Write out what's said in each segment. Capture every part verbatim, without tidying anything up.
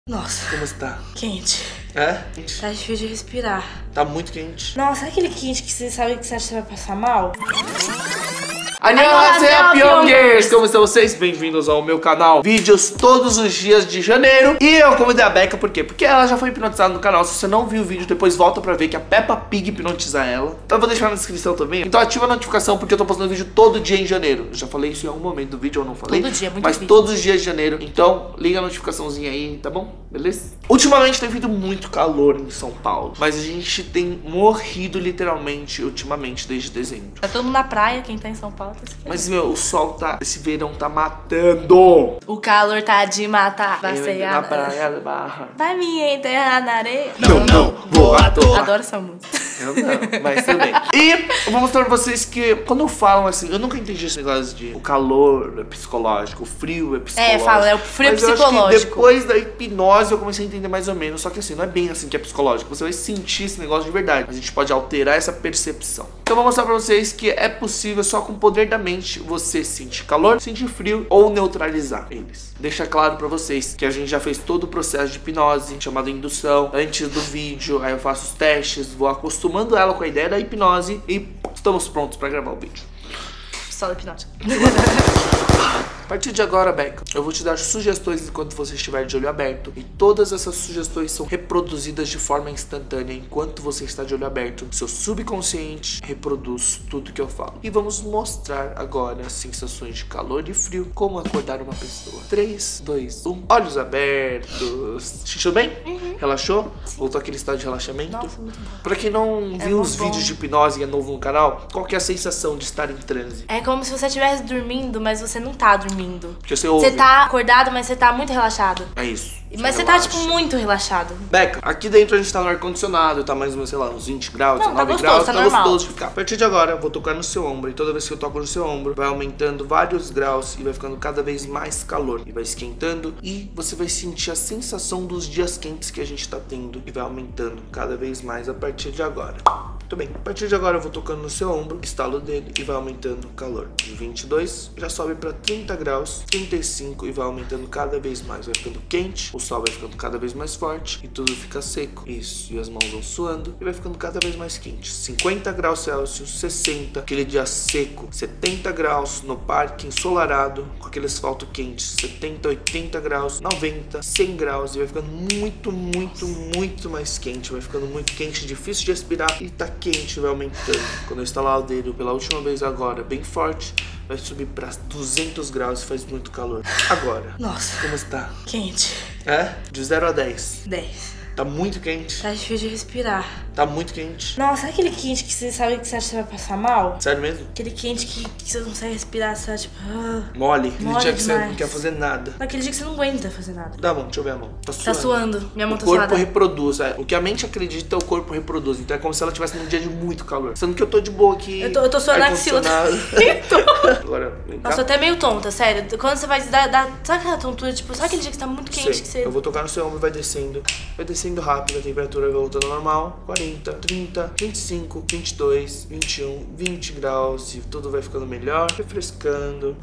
Nossa. Como está? Quente. É? Tá difícil de respirar. Tá muito quente. Nossa, sabe aquele quente que você sabe que você acha que você vai passar mal? Annyeonghaseyo, Pyongyers! Como estão vocês? Bem-vindos ao meu canal. Vídeos todos os dias de janeiro. E eu convidei a Becca, por quê? Porque ela já foi hipnotizada no canal. Se você não viu o vídeo, depois volta pra ver que a Peppa Pig hipnotiza ela. Então eu vou deixar na descrição também. Então ativa a notificação, porque eu tô postando vídeo todo dia em janeiro. Eu já falei isso em algum momento do vídeo, eu não falei. Todo dia, muito Mas vídeo. todos os dias de janeiro. Então liga a notificaçãozinha aí, tá bom? Beleza? Ultimamente tem feito muito calor em São Paulo. Mas a gente tem morrido literalmente, ultimamente, desde dezembro. Tá todo mundo na praia, quem tá em São Paulo tá se Mas, meu, o sol tá... Esse verão tá matando. O calor tá de matar. Vai Eu ser na praia da Barra. Vai me enterrar na areia. Não, não, vou à toa. Adoro essa música. Eu não, mas também. E eu vou mostrar pra vocês que quando eu falo assim, eu nunca entendi esse negócio de o calor é psicológico, o frio é psicológico. É, fala, é o frio mas psicológico. Eu acho que depois da hipnose eu comecei a entender mais ou menos. Só que assim, não é bem assim que é psicológico. Você vai sentir esse negócio de verdade. A gente pode alterar essa percepção. Então eu vou mostrar pra vocês que é possível só com o poder da mente você sentir calor, sentir frio ou neutralizar eles. Deixa claro pra vocês que a gente já fez todo o processo de hipnose, chamado indução, antes do vídeo. Aí eu faço os testes, vou acostumando ela com a ideia da hipnose e estamos prontos pra gravar o vídeo. Solo hipnótico. A partir de agora, Becca, eu vou te dar sugestões enquanto você estiver de olho aberto. E todas essas sugestões são reproduzidas de forma instantânea enquanto você está de olho aberto. Seu subconsciente reproduz tudo que eu falo. E vamos mostrar agora as sensações de calor e frio, como acordar uma pessoa. três, dois, um. Olhos abertos. Sentiu bem? Uhum. Relaxou? Sim. Voltou aquele estado de relaxamento? Nossa, muito bom. Pra quem não É viu muito os bom. vídeos de hipnose e é novo no canal, qual que é a sensação de estar em transe? É como se você estivesse dormindo, mas você não tá dormindo. Porque você ouve. Você tá acordado, mas você tá muito relaxado. É isso. Mas você relaxa. tá, tipo, muito relaxado. Becca, aqui dentro a gente tá no ar-condicionado, tá mais ou menos, sei lá, uns vinte graus, Não, tá dezenove gostoso, graus, tá tá normal. gostoso de ficar. A partir de agora, eu vou tocar no seu ombro, e toda vez que eu toco no seu ombro, vai aumentando vários graus e vai ficando cada vez mais calor. E vai esquentando, e você vai sentir a sensação dos dias quentes que a gente tá tendo, e vai aumentando cada vez mais a partir de agora. Muito bem, a partir de agora eu vou tocando no seu ombro, estalo dele e vai aumentando o calor. De vinte e dois, já sobe pra trinta graus, trinta e cinco e vai aumentando cada vez mais. Vai ficando quente, o sol vai ficando cada vez mais forte e tudo fica seco. Isso, e as mãos vão suando e vai ficando cada vez mais quente. cinquenta graus Celsius, sessenta, aquele dia seco. setenta graus no parque ensolarado, com aquele asfalto quente. setenta, oitenta graus, noventa, cem graus e vai ficando muito, muito, muito mais quente. Vai ficando muito quente, difícil de respirar e tá quente, vai aumentando. Quando eu instalar o dedo pela última vez agora, bem forte, vai subir pra duzentos graus e faz muito calor. Agora. Nossa. Como está? Quente. É? De zero a dez. dez. Tá muito quente? Tá difícil de respirar. Tá muito quente? Nossa, sabe aquele quente que você sabe que você acha que você vai passar mal? Sério mesmo? Aquele quente que, que você não consegue respirar, você tá tipo... Ah. Mole. Aquele Mole dia que você demais. não quer fazer nada. Aquele dia que você não aguenta fazer nada. Dá a mão, deixa eu ver a mão. Tá suando. Tá suando. Minha mão O tá corpo suada. reproduz. É. O que a mente acredita, o corpo reproduz. Então é como se ela estivesse num dia de muito calor. Sendo que eu tô de boa aqui. Eu tô, eu tô suando a axila. ar-condicionado. Agora, vem cá. Nossa, eu tô até meio tonta, sério. Quando você vai dar, dar... Sabe aquela tontura, tipo... Sabe aquele dia que você tá muito quente Sei. que você... Eu vou tocar no seu ombro e vai descendo. Vai descendo rápido, a temperatura vai voltando ao normal. quarenta, trinta, vinte e cinco, vinte e dois, vinte e um, vinte graus. E tudo vai ficando melhor, refrescando.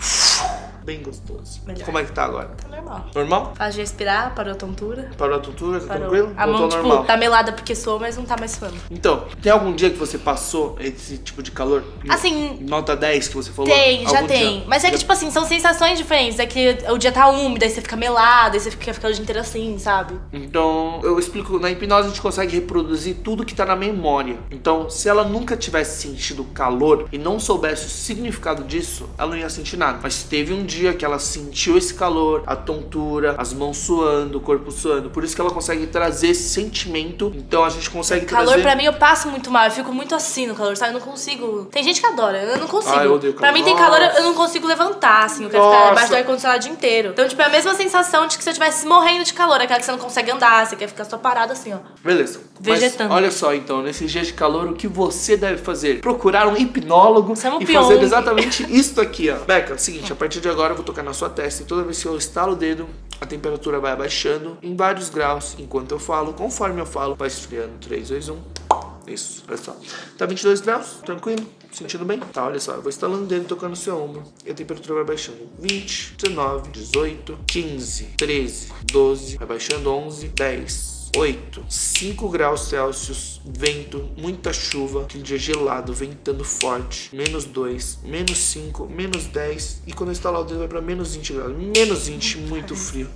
Bem gostoso. Melhor. Como é que tá agora? Tá normal. Normal? Faz de respirar, parou a tontura. Parou a tontura? Tá Parou. tranquilo? A Voltou mão, ao tipo, normal. tá melada porque suou, mas não tá mais suando. Então, tem algum dia que você passou esse tipo de calor? Assim... Nota dez que você falou? Tem, já Algum tem. dia? Mas é que, tipo assim, são sensações diferentes. É que o dia tá úmido, aí você fica melado, aí você fica, fica o dia inteiro assim, sabe? Então, eu explico, na hipnose a gente consegue reproduzir tudo que tá na memória. Então, se ela nunca tivesse sentido calor e não soubesse o significado disso, ela não ia sentir nada. Mas teve um dia que ela sentiu esse calor, a tontura, as mãos suando, o corpo suando. Por isso que ela consegue trazer esse sentimento. Então a gente consegue Calor trazer... pra mim eu passo muito mal, eu fico muito assim no calor, sabe? Eu não consigo. Tem gente que adora, eu não consigo. Ah, eu odeio pra calor. mim tem calor, eu não consigo levantar, assim, eu quero Nossa. ficar embaixo do ar-condicionado o dia inteiro. Então, tipo, é a mesma sensação de que se eu estivesse morrendo de calor, aquela que você não consegue andar, você quer ficar só parado assim, ó. Beleza. Vegetando. Mas olha só, então, nesses dias de calor, o que você deve fazer? Procurar um hipnólogo Você é um e Pyong. fazer exatamente isso aqui, ó. Becca, é o seguinte, a partir de agora eu vou tocar na sua testa e toda vez que eu estalo o dedo, a temperatura vai abaixando em vários graus enquanto eu falo. Conforme eu falo, vai esfriando. três, dois, um. Isso, olha só. Tá vinte e dois graus, tranquilo, sentindo bem? Tá, olha só, eu vou instalando o dedo tocando no seu ombro e a temperatura vai baixando. vinte, dezenove, dezoito, quinze, treze, doze, vai baixando onze, dez, oito, cinco graus Celsius, vento, muita chuva, aquele dia gelado, ventando forte, menos dois, menos cinco, menos dez, e quando eu instalar o dedo vai pra menos vinte graus, menos vinte, muito frio.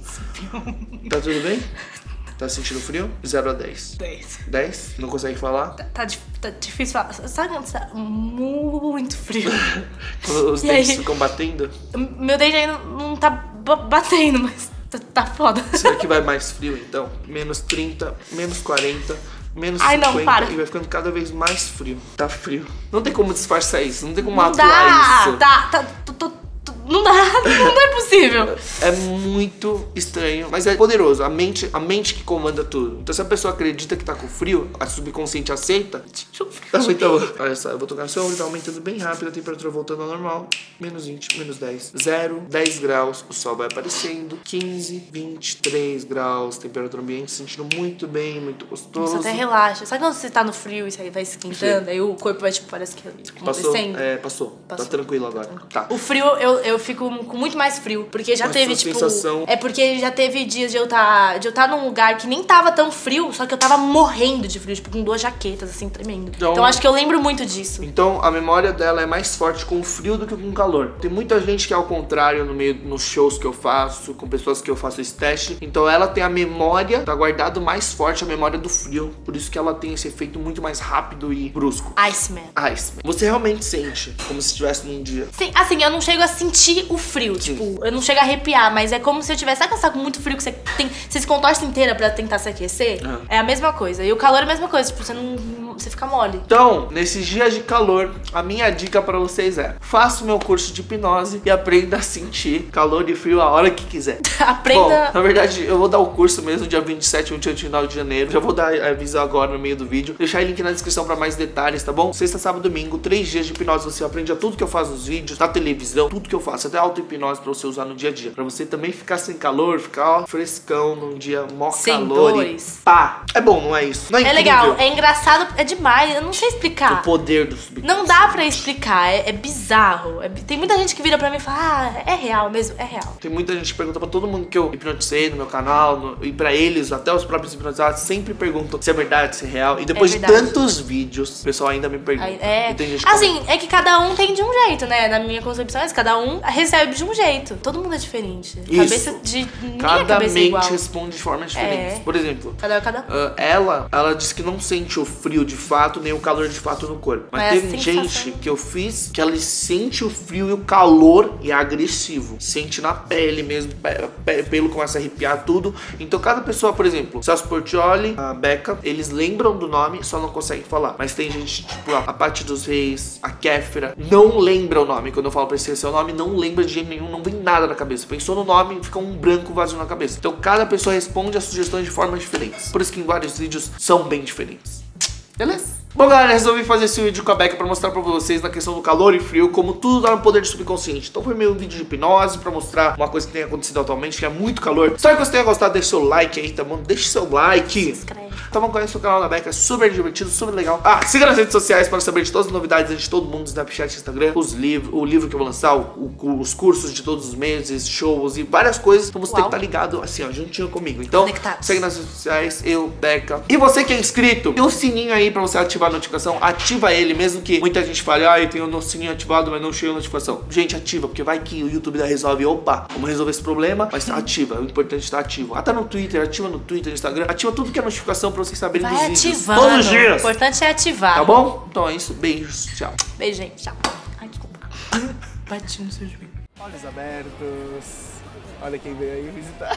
Tá tudo bem? Tá sentindo frio? zero a dez. dez. dez? Não consegue falar? Tá, tá, tá difícil falar. Sabe quando tá muito frio? Quando os E dentes aí? ficam batendo? Meu dente ainda não tá ba- batendo, mas tá, tá foda. Será que vai mais frio então? Menos trinta, menos quarenta, menos Ai, não, cinquenta para. e vai ficando cada vez mais frio. Tá frio. Não tem como disfarçar isso, não tem como Não atuar dá, isso. tá, tá, tô- tô- tô- não dá, não é possível. É muito estranho, mas é poderoso. A mente, a mente que comanda tudo. Então se a pessoa acredita que tá com frio, a subconsciente aceita. Tá muito bom. Olha só, eu vou tocar no seu ombro, tá aumentando bem rápido, a temperatura voltando ao normal. Menos vinte, menos dez, zero, dez graus, o sol vai aparecendo. quinze, vinte e três graus, temperatura ambiente, sentindo muito bem, muito gostoso. Você até relaxa. Sabe quando você tá no frio e você vai esquentando? Aí o corpo vai, tipo, parece que Passou, amortecendo. é, passou. Passou. Tá tranquilo agora. Tá. O frio, eu, eu fico com muito mais frio. Porque já Mas teve, sua tipo. sensação- É porque já teve dias de eu tá, de eu tá num lugar que nem tava tão frio, só que eu tava morrendo de frio, tipo, com duas jaquetas, assim, tremendo. Então- Então acho que eu lembro muito disso. Então a memória dela é mais forte com o frio do que com o calor. Tem muita gente que é ao contrário no meio nos shows que eu faço, com pessoas que eu faço esse teste. Então ela tem a memória, tá guardado mais forte a memória do frio. Por isso que ela tem esse efeito muito mais rápido e brusco. Iceman. Ice. Você realmente sente como se estivesse num dia. Sim, assim, eu não chego a sentir o frio, tipo, eu não chego a arrepiar, mas é como se eu tivesse, sabe quando você tá com muito frio que você tem, você se contorce inteira pra tentar se aquecer? Ah. É a mesma coisa. E o calor é a mesma coisa, tipo, você não, não- você fica mole. Então, nesses dias de calor, a minha dica pra vocês é: faça o meu curso de hipnose e aprenda a sentir calor e frio a hora que quiser. Aprenda. Bom, na verdade, eu vou dar o curso mesmo dia vinte e sete, vinte e oito e vinte e nove de janeiro. Já vou dar aviso agora no meio do vídeo. Deixar o link na descrição pra mais detalhes, tá bom? Sexta, sábado, domingo, três dias de hipnose. Você aprende a tudo que eu faço nos vídeos, na televisão, tudo que eu faço, até auto-hipnose pra você usar no dia a dia. Pra você também ficar sem calor, ficar ó, frescão num dia mó Sem calor dores. e pá. É bom, não é isso? Não é, É incrível? legal, é engraçado, é demais, eu não sei O explicar. poder do subconsciente. Não dá pra explicar, é, é bizarro. É bi- tem muita gente que vira pra mim e fala, ah, é real mesmo, é real. Tem muita gente que pergunta pra todo mundo que eu hipnotizei no meu canal, no- e pra eles, até os próprios hipnotizados, sempre perguntam se é verdade, se é real. E depois É de verdade. tantos vídeos, o pessoal ainda me pergunta. Aí, é, E tem gente que assim, é que cada um tem de um jeito, né? Na minha concepção, é isso, cada um recebe de um jeito. Todo mundo é diferente. Isso. Cabeça de. Ninguém é cada cabeça mente igual. responde de formas diferentes. É. Por exemplo, Cada um é cada um. ah, ela, ela disse que não sente o frio de fato, nem o calor de fato no corpo. Mas, Mas a teve sensação- gente que eu fiz que ela sente o frio e o calor e é agressivo. Sente na pele mesmo, pe- pe- pelo começa a arrepiar tudo. Então cada pessoa, por exemplo, Celso Portiolli, a Becca, eles lembram do nome, só não conseguem falar. Mas tem gente, tipo, a, a Paty dos Reis, a Kéfera, não lembra o nome. Quando eu falo pra esse seu nome, não lembra de jeito nenhum, não vem nada na cabeça. Pensou no nome, fica um branco vazio na cabeça. Então cada pessoa responde as sugestões de formas diferentes. Por isso que em vários vídeos são bem diferentes. Beleza? Bom, galera, resolvi fazer esse vídeo com a Becca pra mostrar pra vocês na questão do calor e frio, como tudo dá no poder do subconsciente. Então foi meio um vídeo de hipnose pra mostrar uma coisa que tem acontecido atualmente, que é muito calor. Espero que você tenha gostado, deixe seu like aí, tá bom? Deixe seu like. Se inscreve. Então vamos conhecer o canal da Becca, é super divertido, super legal. Ah, siga nas redes sociais para saber de todas as novidades de todo mundo, Snapchat, Instagram, os livros, o livro que eu vou lançar, o, o- os cursos de todos os meses, shows e várias coisas. Então você tem que Uau. estar ligado assim, ó, juntinho comigo. Então, Conectados. segue nas redes sociais, eu, Becca. E você que é inscrito, tem um sininho aí pra você ativar a notificação. Ativa ele, mesmo que muita gente fale, ah, eu tenho o sininho ativado, mas não chega a notificação. Gente, ativa, porque vai que o YouTube da resolve, opa, vamos resolver esse problema, mas ativa, o importante é estar ativo. Até no Twitter, ativa no Twitter, no Instagram, ativa tudo que é notificação pra vocês saberem dos Vai vídeos. ativando. Todos os O dias. importante é ativar. Tá bom? Então é isso, beijos, tchau. Beijo, gente. Tchau. Ai, desculpa. Bati no seu joelho. Olhos abertos. Olha quem veio aí visitar.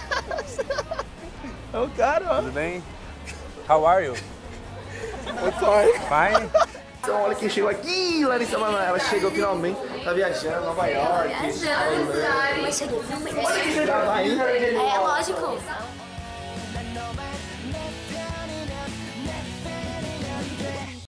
É o cara, ó. Tudo bem? How are you? I'm sorry. Fine? Então, olha quem chegou aqui, Larissa Manoela. Ela chegou finalmente. Tá viajando, Nova York. Mas cheguei finalmente. Vai aí. É lógico.